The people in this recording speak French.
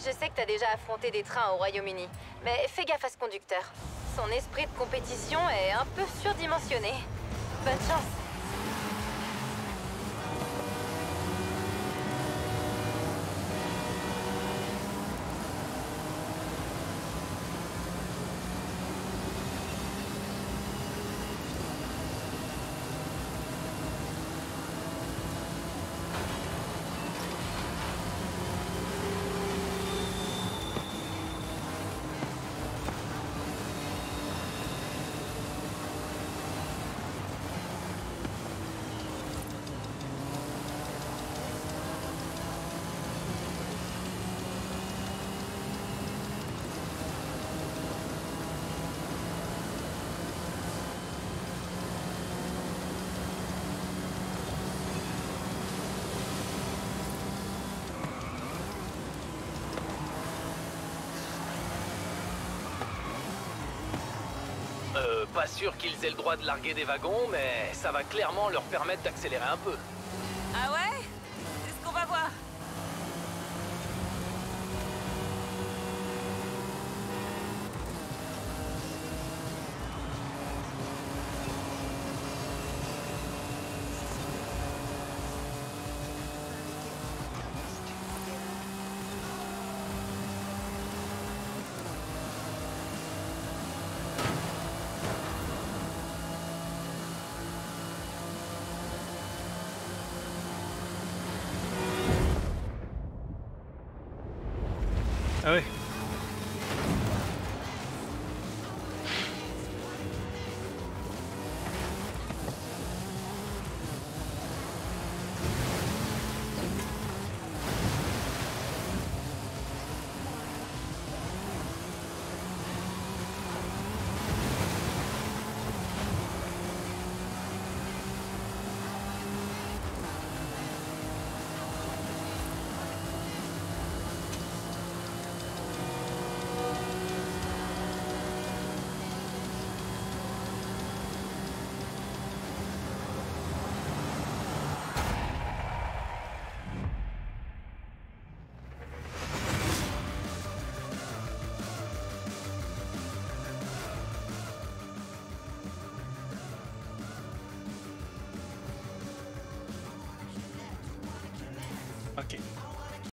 Je sais que t'as déjà affronté des trains au Royaume-Uni, mais fais gaffe à ce conducteur. Son esprit de compétition est un peu surdimensionné. Bonne chance. Pas sûr qu'ils aient le droit de larguer des wagons, mais ça va clairement leur permettre d'accélérer un peu. Ah ouais? C'est ce qu'on va voir. Ah ouais. Ok.